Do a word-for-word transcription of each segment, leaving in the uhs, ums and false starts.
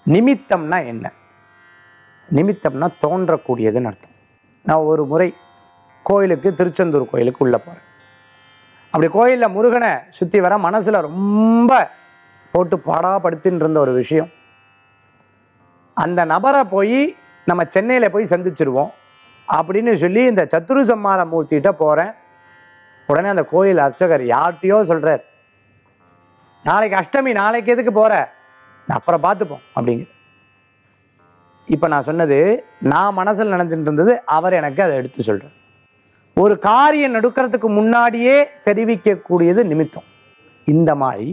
நிமித்தம்னா என்ன? நிமித்தம்னா தோன்றக்கூடியதுன்னு அர்த்தம். நான் ஒரு முறை கோயிலுக்கு, திருச்செந்தூர் கோயிலுக்கு உள்ளே போகிறேன். அப்படி கோயிலில் முருகனை சுற்றி வர மனசில் ரொம்ப போட்டு பாடாப்படுத்தின்னு இருந்த ஒரு விஷயம், அந்த நபரை போய் நம்ம சென்னையில் போய் சந்திச்சிருவோம் அப்படின்னு சொல்லி இந்த சத்துரு சம்மார மூர்த்திகிட்ட போகிறேன். உடனே அந்த கோயில் அர்ச்சகர் யார்கிட்டையோ சொல்கிறார், நாளைக்கு அஷ்டமி, நாளைக்கு எதுக்கு போகிற, அப்புறம் பார்த்துப்போம் அப்படிங்கிற. இப்போ நான் சொன்னது நான் மனசில் நினச்சிட்டு இருந்தது, அவர் எனக்கு அதை எடுத்து சொல்கிறார். ஒரு காரியம் நடக்கிறதுக்கு முன்னாடியே தெரிவிக்கக்கூடியது நிமித்தம். இந்த மாதிரி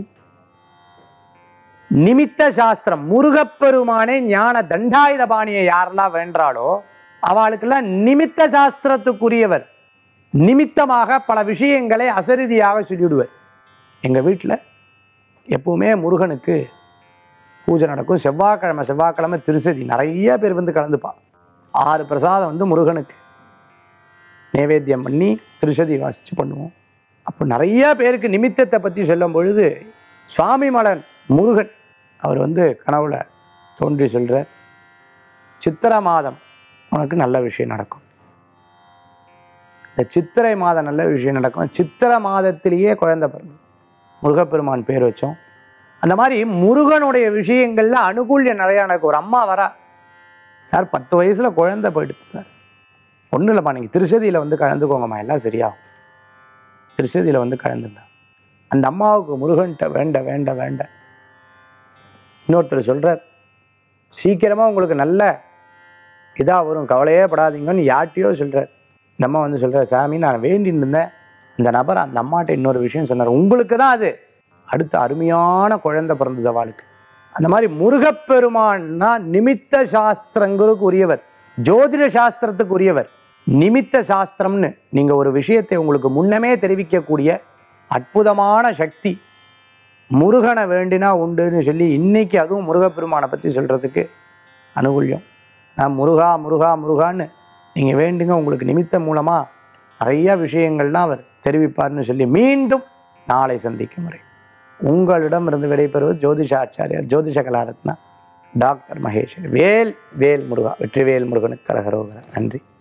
நிமித்த சாஸ்திரம், முருகப்பெருமானே ஞான தண்டாயுத பாணியை யாரெல்லாம் வேண்டாளோ அவளுக்கெல்லாம் நிமித்த சாஸ்திரத்துக்குரியவர். நிமித்தமாக பல விஷயங்களை அசரீதியாக சொல்லிவிடுவர். எங்கள் வீட்டில் எப்பவுமே முருகனுக்கு பூஜை நடக்கும். செவ்வாய்க்கிழமை செவ்வாய்க்கிழமை திருசதி நிறைய பேர் வந்து கலந்துப்பான். ஆறு பிரசாதம் வந்து முருகனுக்கு நைவேத்தியம் பண்ணி திருசதி வாசித்து பண்ணுவோம். அப்போ நிறைய பேருக்கு நிமித்தத்தை பற்றி சொல்லும் பொழுது சுவாமிமலன் முருகன் அவர் வந்து கனவுல தோன்றி சொல்கிற, சித்திரை மாதம் உனக்கு நல்ல விஷயம் நடக்கும். இந்த சித்திரை மாதம் நல்ல விஷயம் நடக்கும். சித்திரை மாதத்திலேயே குழந்தை பிறந்து முருகப்பெருமான் பேர் வச்சோம். அந்த மாதிரி முருகனுடைய விஷயங்கள்ல அனுகூல்யம் நிறையா நடக்கும். ஒரு அம்மா வரா, சார் பத்து வயசில் குழந்தை போயிடுது சார். ஒன்றும் இல்லைப்பா, நீங்கள் திருச்சதியில் வந்து கலந்துக்கோங்கம்மா, எல்லாம் சரியாகும். திருச்சதியில் வந்து கலந்துங்க. அந்த அம்மாவுக்கு முருகன்கிட்ட வேண்ட வேண்ட வேண்ட இன்னொருத்தர் சொல்கிறார், சீக்கிரமாக உங்களுக்கு நல்ல இதாக வரும், கவலையே படாதீங்கன்னு யார்ட்டையோ சொல்கிறார். இந்த அம்மா வந்து சொல்கிறார், சாமி நான் வேண்டின்னு இருந்தேன், இந்த நபர் அந்த அம்மாட்ட இன்னொரு விஷயம் சொன்னார், உங்களுக்கு தான் அது அடுத்த அருமையான குழந்தை பிறந்தது அவளுக்கு. அந்த மாதிரி முருகப்பெருமான்னா நிமித்த சாஸ்திரங்களுக்கு உரியவர், ஜோதிட சாஸ்திரத்துக்கு உரியவர். நிமித்த சாஸ்திரம்னு நீங்கள் ஒரு விஷயத்தை உங்களுக்கு முன்னமே தெரிவிக்கக்கூடிய அற்புதமான சக்தி முருகனை வேண்டினா உண்டுன்னு சொல்லி இன்னைக்கு அதுவும் முருகப்பெருமானை பற்றி சொல்கிறதுக்கு அனுகூல்யம். நான் முருகா முருகா முருகான்னு நீங்கள் வேண்டுங்க, உங்களுக்கு நிமித்தம் மூலமாக நிறைய விஷயங்கள்லாம் அவர் தெரிவிப்பார்னு சொல்லி மீண்டும் நாளை சந்திக்கும் முறை உங்களிடமிருந்து விடைபெறுவது ஜோதிஷாச்சாரியார் ஜோதிஷ கலாரத்னா டாக்டர் மகேஷ். வேல் வேல் முருகா. வெற்றிவேல் முருகனுக்கு கரகரோகரா. நன்றி.